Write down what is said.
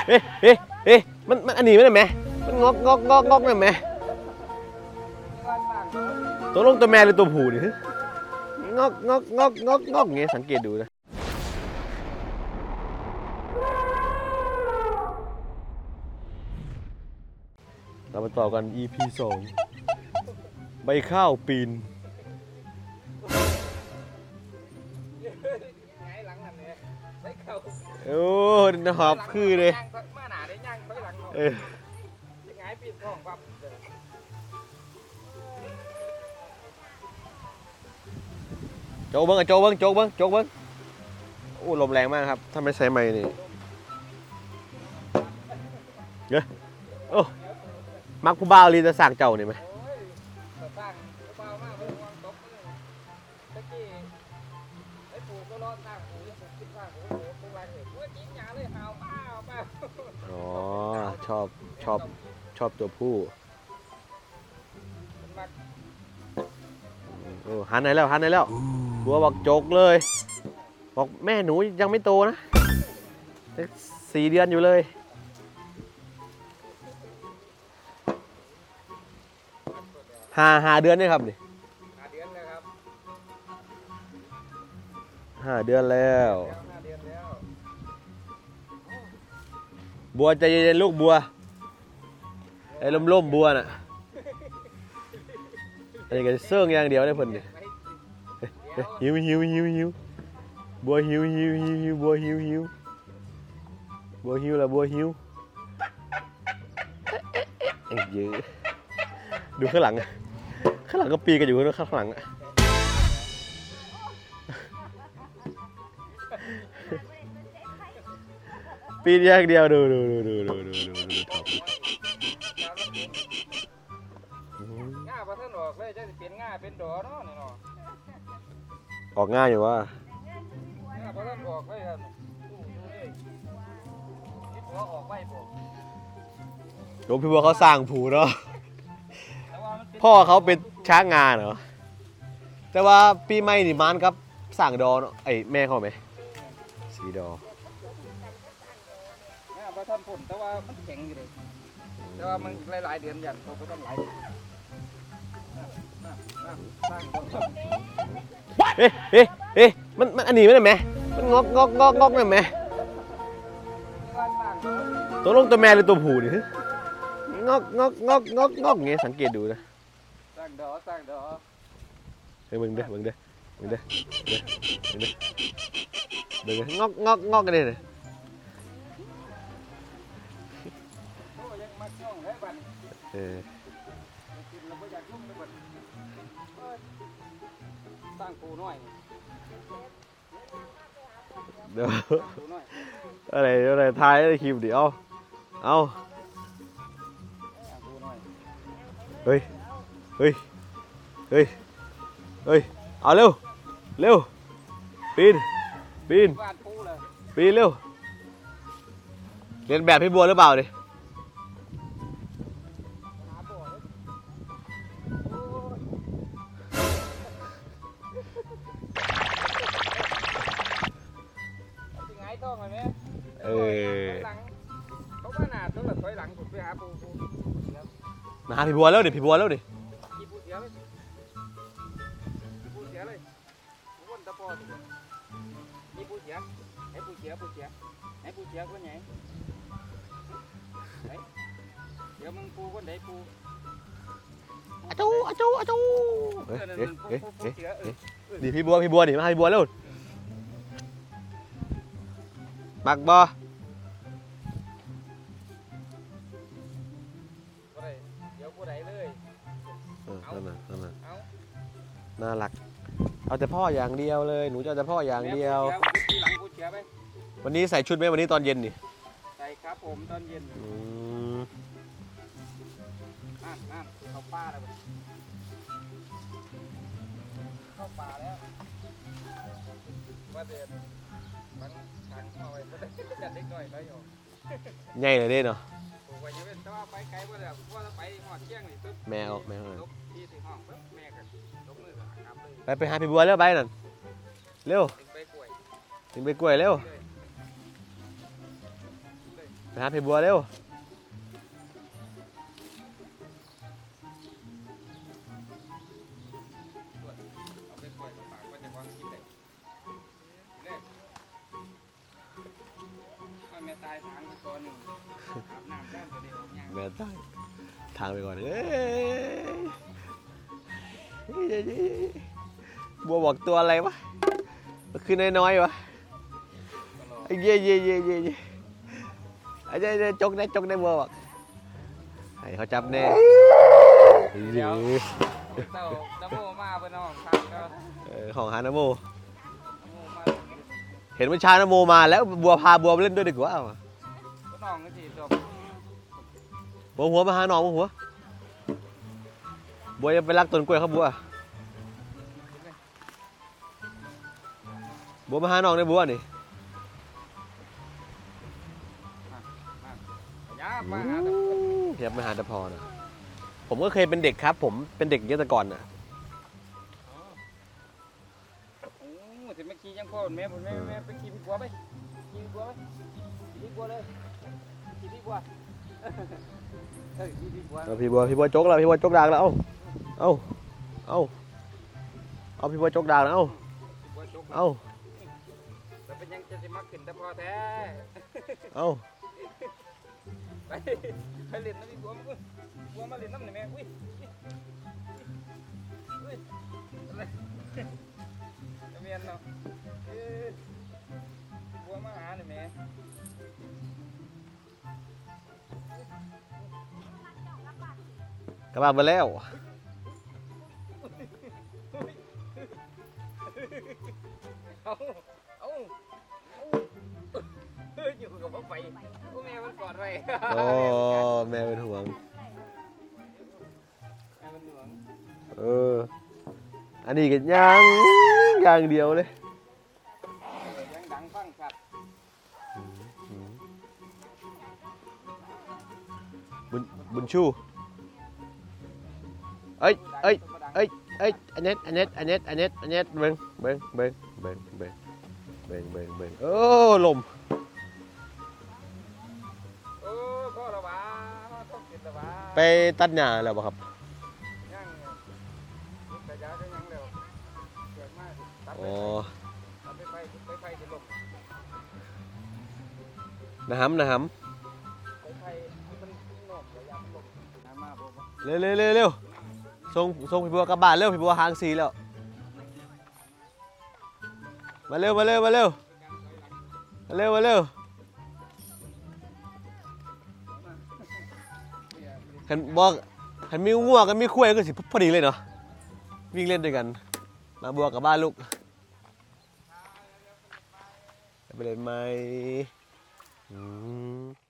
เอ๊ะเอ๊ะเอ๊ะมันอันนี้ไม่ได้ไหมมันงอกได้ไหมตัวลงตัวแม่หรือตัวผู้นี่งอกอย่างเงี้ยสังเกตดูนะเรามาต่อกัน EP 2 ใบข้าวปีนโอ้หอบคือเลยโจกเบิ้งโจกเบิ้งโอ้ลมแรงมากครับถ้าไม่ใช้ไม้นี่เยอะโอ้มักผู้บ่าวลีจะสั่งเจ้านี่ไหมอ๋อชอบตัวผู้โอ้หันไหนแล้วบัวบอกโจกเลยบอกแม่หนูยังไม่โตนะ4 เดือนอยู่เลยห้าเดือนนี่ครับนี่5 เดือนแล้วบัวใจเย็นๆลูกบัวไอ้ล่มบัวน่ะอันนี้ก็เสื่องอย่างเดียวได้เพิ่นนี่หิวบัวหิวบัวหิวแล้วบัวหิวเยอะดูข้างหลังก็ปีกันอยู่ข้างหลังปีแยกเดียวดูง่าพอท่านออกเลยจะเป็นง่าเป็นดอเนาะนี่เนาะออกง่ายอยู่ว่าง่าพอท่านออกเลยครับดูเลยนี่ผัวออกไว้ผมหลวงพี่บัวเขาสร้างผูเนาะพ่อเขาเป็นช้างงานเหรอแต่ว่าปีใหม่นี่มันครับสั่งดอเนาะไอ้แม่เขาไหมสีดอง่าพอท่านผลแต่ว่ามันแข็งอยู่เลยแต่ว่ามันหลายเดือนอย่างเขาก็ต้องหลายเอ๊ะมันอันนี้ไม่ได้ไหมมันงอกได้ไหมตัวลงตัวแม่หรือตัวผู้นี่งอกอย่างเงี้ยสังเกตดูนะสร้างดอเฮ้ยมึงเด้งอกกันเลยสร้างปูน้อยเดี๋ยวอะไรท้ายคลิปเดี๋ยวเอาเฮ้ยเอาเร็วปีนเร็วเรียนแบบพี่บัวหรือเปล่าดิเขาว่าหนาต้องแบบถอยหลังผมไปหาปูมาหาพี่บัวแล้วดิปูเสียเลยวนตะปอมีปูเสียให้ปูเสียคนไหนเดี๋ยวมึงปูคนไหนปูอาจูดิพี่บัวดิมาพี่บัวแล้วมักบอเดี๋ยวผู้ใดเลยน่ารักเอาแต่พ่ออย่างเดียวเลยหนูจะเอาแต่พ่ออย่างเดียววันนี้ใส่ชุดไหมวันนี้ตอนเย็นนี่ใส่ครับผมตอนเย็นเข้าป่าแล้วว่าเด็ดมันขังเอาไว้ก็ได้จัดเล็กน้อยไปอยู่ใหญ่เลยเนาะไปเยอะแต่ว่าไปไกลว่าแบบว่าไปหอดเที่ยงนี่ปึ๊บแมวที่ถึงห้องปึ๊บแม่กันลงมือครับไปหาพี่บัวเร็วไปนั่นเร็วถึงไปกล้วยเร็วไปหาพี่บัวเร็วแม่ตายทางก่อนหนึ่งอาบน้ำแค่ตัวเดียวยังแม่ตั้งทางไปก่อนเอ้ยบัวบอกตัวอะไรวะมันคือน้อยๆวะไอ้เย่ไอ้เย่จกได้บัวบอกให้เขาจับแน่เดี๋ยวเต่าดับโบมาเพื่อนน้องครับก็ของฮานาโมดับโบมาเห็นว่าชานาโมมาแล้วบัวพาบัวมาเล่นด้วยดีกว่าเพื่อนน้องก็จีจบหัวมาหาน้องหัวบัวจะไปรักต้นกล้วยครับบัวมาหาน้องได้บัวนี่ยามาหาตะเทียบมาหาตะพอนะผมก็เคยเป็นเด็กครับ ผมเป็นเด็กเยอะแต่ก่อนนะโอ้ถึงเมื่อกี้ยังพ่อแม่ไปขี่พี่บัวไปขี่พี่บัวไปขี่พี่บัวเลยขี่พี่บัวขี่พี่บัวเอาพี่บัวจกแล้วพี่บัวจกดางแล้วเอาพี่บัวจกดางแล้วเอาแต่เป็นยังจะมาขึ้นแต่พอแท้เอาไปเล่นนะพี่บัวมาเล่นน้ำหน่อยแม่อุ้ยอะไรเมียนเนาะบัวมาหาหน่อยแม่กลับบ้านมาแล้วเอาอยู่กับพ่อไปพ่อแม่มันกอดไว้โอ้แม่เป็นห่วงแม่มันหลวงอันนี้ก็อย่างเดียวเลยยังดังฟังสัตว์บุญชูเอ้ยอันเน็ตเบิ่งโอ้ลมโอ้พ่อละวะต้องกินละวะไปตัดหญ้าแล้วบ่ครับยังแต่ยาก็ยังเร็วเกิดมากตัดอ๋อไปจะลงนะหำไปมันโหนกระยะมันลงมาบ่เร็วส่งพี่บัวกลับบ้านเร็วพี่บัวหางสีแล้วมาเร็วหันบอกหันมีงัวกันมีคุ้ยก็สิพอดีเลยเนาะวิ่งเล่นด้วยกันมาบัวกลับบ้านลูกไปเล่นไหม